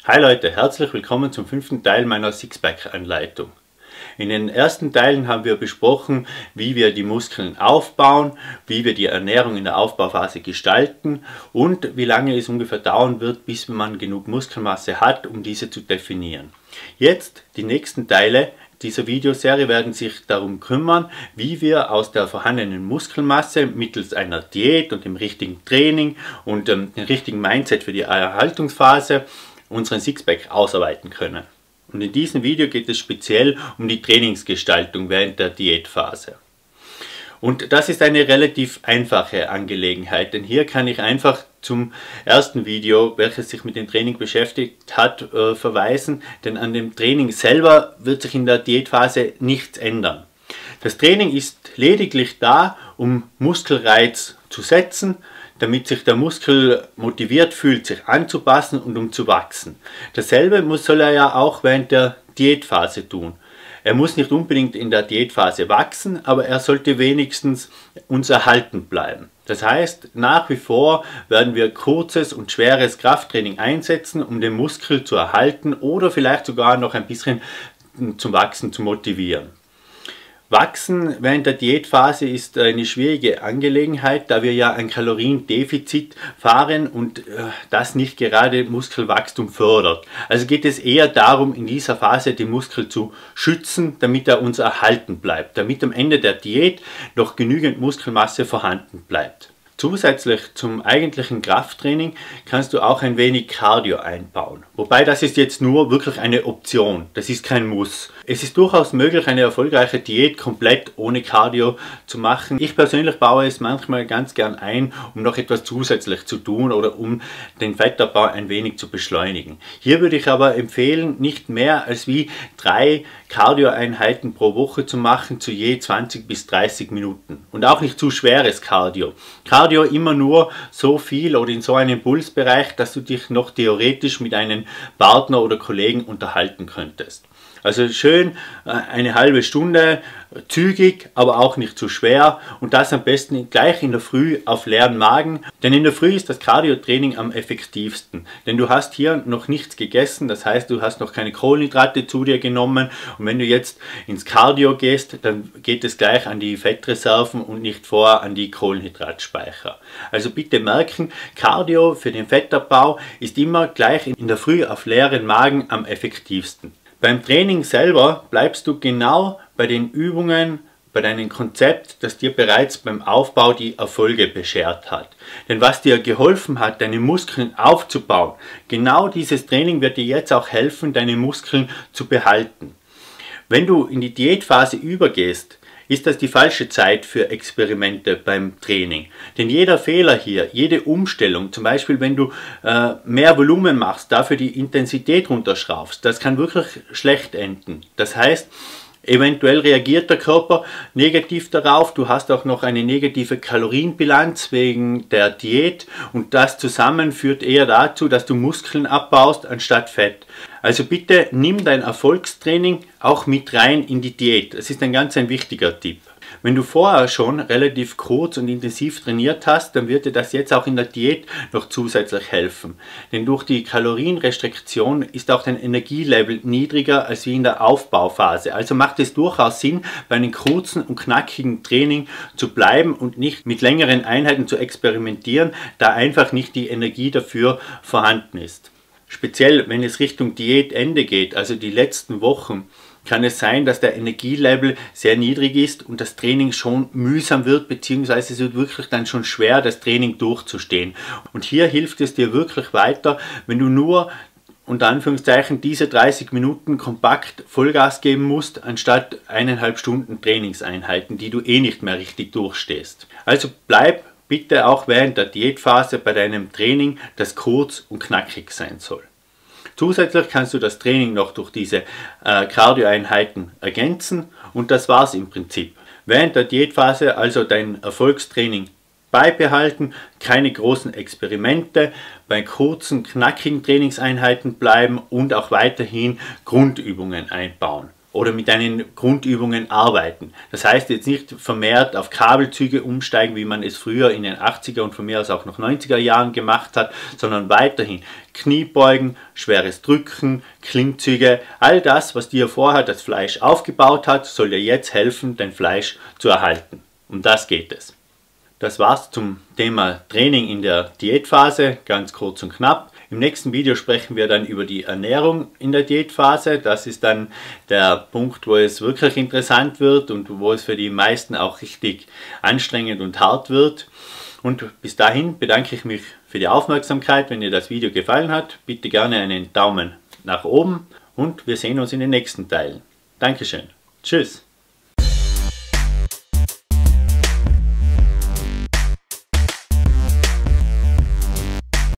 Hi Leute, herzlich willkommen zum 5. Teil meiner Sixpack-Anleitung. In den ersten Teilen haben wir besprochen, wie wir die Muskeln aufbauen, wie wir die Ernährung in der Aufbauphase gestalten und wie lange es ungefähr dauern wird, bis man genug Muskelmasse hat, um diese zu definieren. Jetzt, die nächsten Teile dieser Videoserie werden sich darum kümmern, wie wir aus der vorhandenen Muskelmasse mittels einer Diät und dem richtigen Training und dem richtigen Mindset für die Erhaltungsphase unseren Sixpack ausarbeiten können. Und in diesem Video geht es speziell um die Trainingsgestaltung während der Diätphase. Und das ist eine relativ einfache Angelegenheit, denn hier kann ich einfach zum ersten Video, welches sich mit dem Training beschäftigt hat, verweisen, denn an dem Training selber wird sich in der Diätphase nichts ändern. Das Training ist lediglich da, um Muskelreiz zu setzen, damit sich der Muskel motiviert fühlt, sich anzupassen und um zu wachsen. Dasselbe soll er ja auch während der Diätphase tun. Er muss nicht unbedingt in der Diätphase wachsen, aber er sollte wenigstens uns erhalten bleiben. Das heißt, nach wie vor werden wir kurzes und schweres Krafttraining einsetzen, um den Muskel zu erhalten oder vielleicht sogar noch ein bisschen zum Wachsen zu motivieren. Wachsen während der Diätphase ist eine schwierige Angelegenheit, da wir ja ein Kaloriendefizit fahren und das nicht gerade Muskelwachstum fördert. Also geht es eher darum, in dieser Phase den Muskel zu schützen, damit er uns erhalten bleibt, damit am Ende der Diät noch genügend Muskelmasse vorhanden bleibt. Zusätzlich zum eigentlichen Krafttraining kannst du auch ein wenig Cardio einbauen. Wobei das ist jetzt nur wirklich eine Option, das ist kein Muss. Es ist durchaus möglich, eine erfolgreiche Diät komplett ohne Cardio zu machen. Ich persönlich baue es manchmal ganz gern ein, um noch etwas zusätzlich zu tun oder um den Fettabbau ein wenig zu beschleunigen. Hier würde ich aber empfehlen, nicht mehr als wie 3 Cardio-Einheiten pro Woche zu machen, zu je 20 bis 30 Minuten. Und auch nicht zu schweres Cardio. Cardio immer nur so viel oder in so einem Pulsbereich, dass du dich noch theoretisch mit einem Partner oder Kollegen unterhalten könntest. Also schön eine halbe Stunde, zügig, aber auch nicht zu schwer und das am besten gleich in der Früh auf leeren Magen, denn in der Früh ist das Cardio-Training am effektivsten, denn du hast hier noch nichts gegessen, das heißt du hast noch keine Kohlenhydrate zu dir genommen und wenn du jetzt ins Cardio gehst, dann geht es gleich an die Fettreserven und nicht vorher an die Kohlenhydratspeicher. Also bitte merken, Cardio für den Fettabbau ist immer gleich in der Früh auf leeren Magen am effektivsten. Beim Training selber bleibst du genau bei den Übungen, bei deinem Konzept, das dir bereits beim Aufbau die Erfolge beschert hat. Denn was dir geholfen hat, deine Muskeln aufzubauen, genau dieses Training wird dir jetzt auch helfen, deine Muskeln zu behalten. Wenn du in die Diätphase übergehst, ist das die falsche Zeit für Experimente beim Training. Denn jeder Fehler hier, jede Umstellung, zum Beispiel wenn du mehr Volumen machst, dafür die Intensität runterschraubst, das kann wirklich schlecht enden. Das heißt, eventuell reagiert der Körper negativ darauf, du hast auch noch eine negative Kalorienbilanz wegen der Diät und das zusammen führt eher dazu, dass du Muskeln abbaust anstatt Fett. Also bitte nimm dein Erfolgstraining auch mit rein in die Diät, das ist ein ganz wichtiger Tipp. Wenn du vorher schon relativ kurz und intensiv trainiert hast, dann wird dir das jetzt auch in der Diät noch zusätzlich helfen. Denn durch die Kalorienrestriktion ist auch dein Energielevel niedriger als wie in der Aufbauphase. Also macht es durchaus Sinn, bei einem kurzen und knackigen Training zu bleiben und nicht mit längeren Einheiten zu experimentieren, da einfach nicht die Energie dafür vorhanden ist. Speziell wenn es Richtung Diätende geht, also die letzten Wochen, kann es sein, dass der Energielevel sehr niedrig ist und das Training schon mühsam wird, beziehungsweise es wird wirklich dann schon schwer, das Training durchzustehen. Und hier hilft es dir wirklich weiter, wenn du nur unter Anführungszeichen diese 30 Minuten kompakt Vollgas geben musst, anstatt 1,5 Stunden Trainingseinheiten, die du eh nicht mehr richtig durchstehst. Also bleib bitte auch während der Diätphase bei deinem Training, das kurz und knackig sein soll. Zusätzlich kannst du das Training noch durch diese Cardio-Einheiten ergänzen und das war's im Prinzip. Während der Diätphase also dein Erfolgstraining beibehalten, keine großen Experimente, bei kurzen, knackigen Trainingseinheiten bleiben und auch weiterhin Grundübungen einbauen. oder mit deinen Grundübungen arbeiten. Das heißt jetzt nicht vermehrt auf Kabelzüge umsteigen, wie man es früher in den 80er und von mir aus auch noch 90er Jahren gemacht hat, sondern weiterhin Kniebeugen, schweres Drücken, Klimmzüge, all das, was dir vorher das Fleisch aufgebaut hat, soll dir jetzt helfen, dein Fleisch zu erhalten. Um das geht es. Das war's zum Thema Training in der Diätphase, ganz kurz und knapp. Im nächsten Video sprechen wir dann über die Ernährung in der Diätphase. Das ist dann der Punkt, wo es wirklich interessant wird und wo es für die meisten auch richtig anstrengend und hart wird. Und bis dahin bedanke ich mich für die Aufmerksamkeit. Wenn dir das Video gefallen hat, bitte gerne einen Daumen nach oben und wir sehen uns in den nächsten Teilen. Dankeschön. Tschüss.